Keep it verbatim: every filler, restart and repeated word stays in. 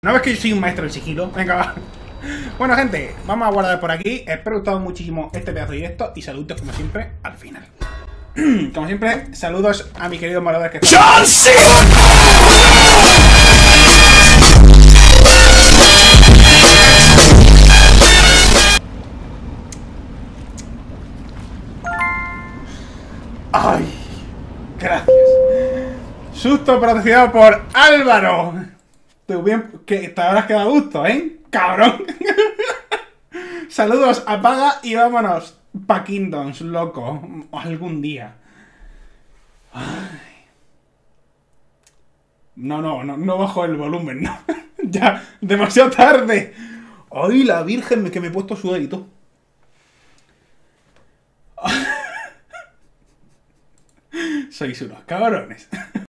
¿No ves que yo soy un maestro del sigilo? Venga, va. Bueno, gente, vamos a guardar por aquí. Espero que os haya gustado muchísimo este pedazo de directo. Y saludos, como siempre, al final. Como siempre, saludos a mi querido Maradona que está... ¡John Cena! ¡Ay! Gracias. Susto protegido por Álvaro. Te, bien, que te habrás quedado a gusto, ¿eh? ¡Cabrón! Saludos, apaga y vámonos pa' Kingdoms, loco. Algún día. Ay. No, no, no, no bajo el volumen, no. Ya, demasiado tarde. ¡Ay, la virgen, que me he puesto sudadito! Sois unos cabrones.